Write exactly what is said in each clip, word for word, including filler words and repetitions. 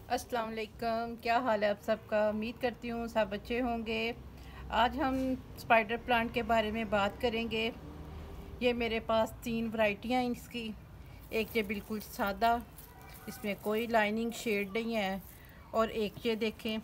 अस्सलाम वालेकुम। क्या हाल है आप सबका? उम्मीद करती हूँ सब अच्छे होंगे। आज हम स्पाइडर प्लांट के बारे में बात करेंगे। ये मेरे पास तीन वैरायटियाँ हैं इसकी। एक ये बिल्कुल सादा, इसमें कोई लाइनिंग शेड नहीं है, और एक ये देखें,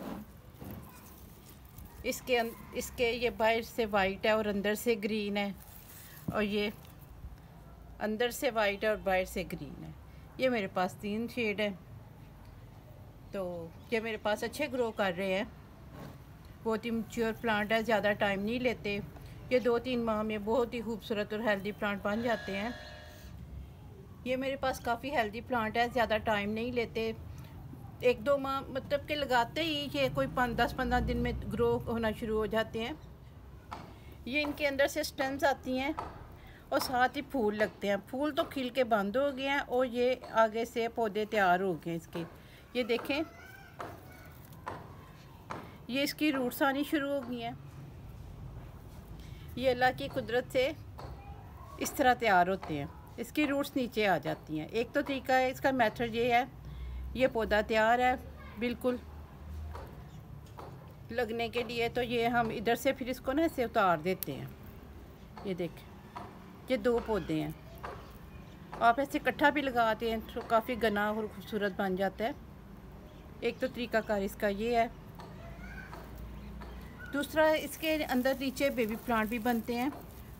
इसके इसके ये बाहर से वाइट है और अंदर से ग्रीन है, और ये अंदर से वाइट है और बाहर से ग्रीन है। ये मेरे पास तीन शेड है। तो ये मेरे पास अच्छे ग्रो कर रहे हैं। बहुत ही मैच्योर प्लांट है, ज़्यादा टाइम नहीं लेते। ये दो तीन माह में बहुत ही खूबसूरत और हेल्दी प्लांट बन जाते हैं। ये मेरे पास काफ़ी हेल्दी प्लांट है, ज़्यादा टाइम नहीं लेते। एक दो माह मतलब कि लगाते ही ये कोई पाँच दस पंद्रह दिन में ग्रो होना शुरू हो जाते हैं। ये इनके अंदर से स्टेम्स आती हैं और साथ ही फूल लगते हैं। फूल तो खिल के बंद हो गए हैं और ये आगे से पौधे तैयार हो गए इसके। ये देखें, ये इसकी रूट्स आनी शुरू हो गई हैं। ये अल्लाह की कुदरत से इस तरह तैयार होते हैं, इसकी रूट्स नीचे आ जाती हैं। एक तो तरीका है इसका, मेथड ये है, ये पौधा तैयार है बिल्कुल लगने के लिए। तो ये हम इधर से फिर इसको ना ऐसे उतार देते हैं। ये देखें, ये दो पौधे हैं। आप ऐसे इकट्ठा भी लगाते हैं तो काफ़ी घना और खूबसूरत बन जाता है। एक तो तरीकाकार इसका ये है। दूसरा, इसके अंदर नीचे बेबी प्लांट भी बनते हैं,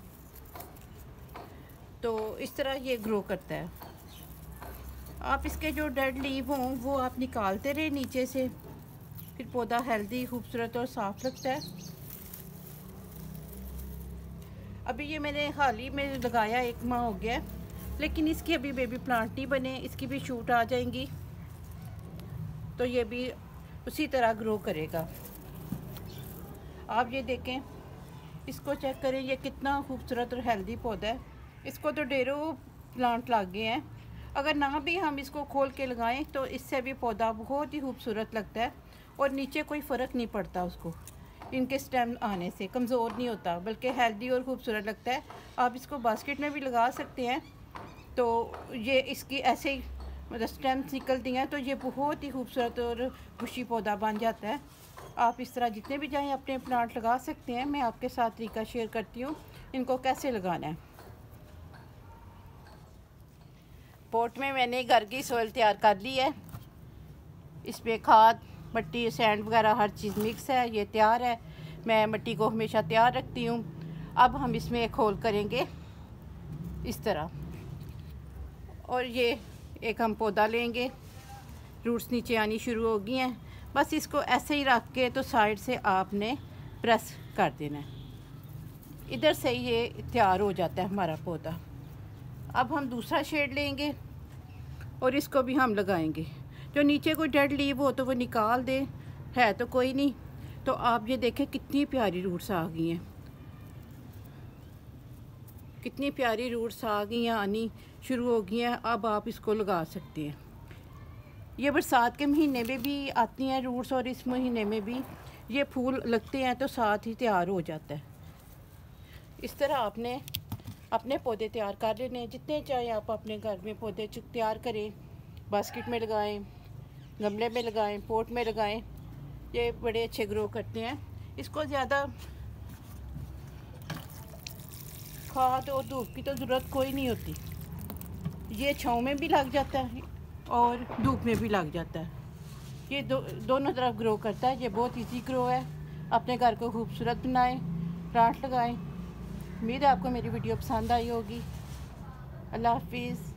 तो इस तरह ये ग्रो करता है। आप इसके जो डेड लीव हों वो आप निकालते रहे नीचे से, फिर पौधा हेल्दी, खूबसूरत और साफ लगता है। अभी ये मैंने हाल ही में लगाया, एक माह हो गया, लेकिन इसकी अभी बेबी प्लांट नहीं बने। इसकी भी शूट आ जाएंगी तो ये भी उसी तरह ग्रो करेगा। आप ये देखें, इसको चेक करें, ये कितना खूबसूरत और हेल्दी पौधा है। इसको तो ढेरों प्लांट लग गए हैं। अगर ना भी हम इसको खोल के लगाएं तो इससे भी पौधा बहुत ही खूबसूरत लगता है, और नीचे कोई फ़र्क नहीं पड़ता उसको। इनके स्टेम आने से कमज़ोर नहीं होता, बल्कि हेल्दी और ख़ूबसूरत लगता है। आप इसको बास्केट में भी लगा सकते हैं। तो ये इसकी ऐसे ही मतलब स्टेम्स निकलती हैं तो ये बहुत ही खूबसूरत और खुशी पौधा बन जाता है। आप इस तरह जितने भी चाहें अपने प्लांट लगा सकते हैं। मैं आपके साथ तरीका शेयर करती हूँ इनको कैसे लगाना है। पॉट में मैंने घर की सोइल तैयार कर ली है। इसमें खाद, मिट्टी, सैंड वगैरह हर चीज़ मिक्स है। ये तैयार है। मैं मिट्टी को हमेशा तैयार रखती हूँ। अब हम इसमें एक होल करेंगे इस तरह, और ये एक हम पौधा लेंगे। रूट्स नीचे आनी शुरू हो गई हैं। बस इसको ऐसे ही रख के तो साइड से आपने प्रेस कर देना है। इधर से ये तैयार हो जाता है हमारा पौधा। अब हम दूसरा शेड लेंगे और इसको भी हम लगाएंगे। जो नीचे कोई डेड लीव हो तो वो निकाल दे, है तो कोई नहीं। तो आप ये देखें कितनी प्यारी रूट्स आ गई हैं, कितनी प्यारी रूट्स आ गई हैं, आनी शुरू हो गई हैं। अब आप इसको लगा सकते हैं। ये बरसात के महीने में भी आती हैं रूट्स, और इस महीने में भी ये फूल लगते हैं तो साथ ही तैयार हो जाता है। इस तरह आपने अपने पौधे तैयार कर लेने हैं। जितने चाहें आप अपने घर में पौधे तैयार करें। बास्केट में लगाएं, गमले में लगाएं, पॉट में लगाएं। ये बड़े अच्छे ग्रो करते हैं। इसको ज़्यादा खाद और धूप की तो ज़रूरत कोई नहीं होती। ये छाँव में भी लग जाता है और धूप में भी लग जाता है। ये दो दोनों तरफ ग्रो करता है। ये बहुत इजी ग्रो है। अपने घर को खूबसूरत बनाएं, प्लांट लगाएं। उम्मीद है आपको मेरी वीडियो पसंद आई होगी। अल्लाह हाफिज़।